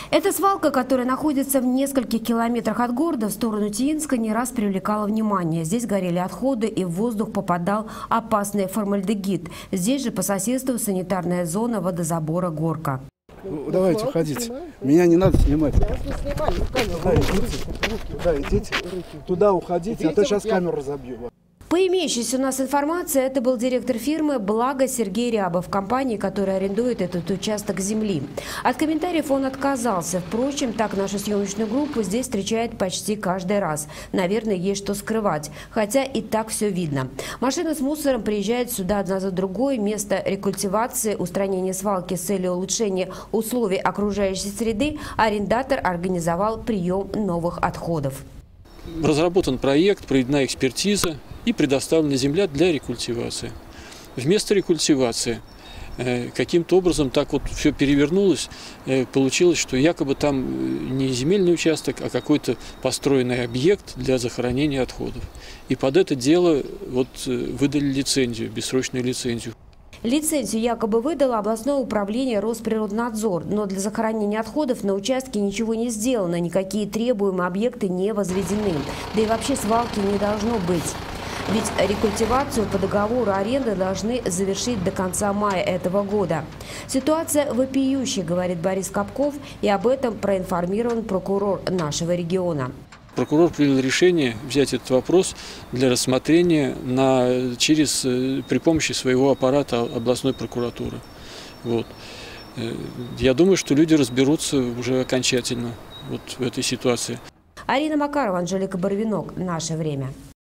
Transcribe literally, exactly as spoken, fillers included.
Эта свалка, которая находится в нескольких километрах от города в сторону Тиинска, не раз привлекала внимание. Здесь горели отходы и в воздух попадал опасный формальдегид. Здесь же по соседству санитарная зона водозабора «Горка». Ну, давайте, уходите. Меня не надо снимать. Да, идите. Да, идите. Туда уходите, а то сейчас камеру разобью. По имеющейся у нас информации, это был директор фирмы «Благо» Сергей Рябов, компании, которая арендует этот участок земли. От комментариев он отказался. Впрочем, так нашу съемочную группу здесь встречает почти каждый раз. Наверное, есть что скрывать. Хотя и так все видно. Машина с мусором приезжает сюда одна за другой. Место рекультивации, устранения свалки с целью улучшения условий окружающей среды арендатор организовал прием новых отходов. Разработан проект, проведена экспертиза и предоставлена земля для рекультивации. Вместо рекультивации э, каким-то образом так вот все перевернулось, э, получилось, что якобы там не земельный участок, а какой-то построенный объект для захоронения отходов. И под это дело вот, э, выдали лицензию, бессрочную лицензию. Лицензию якобы выдало областное управление Росприроднадзор, но для захоронения отходов на участке ничего не сделано, никакие требуемые объекты не возведены. Да и вообще свалки не должно быть. Ведь рекультивацию по договору аренды должны завершить до конца мая этого года. Ситуация вопиющая, говорит Борис Капков, и об этом проинформирован прокурор нашего региона. Прокурор принял решение взять этот вопрос для рассмотрения на, через, при помощи своего аппарата областной прокуратуры. Вот. Я думаю, что люди разберутся уже окончательно вот в этой ситуации. Арина Макарова, Анжелика Барвинок. Наше время.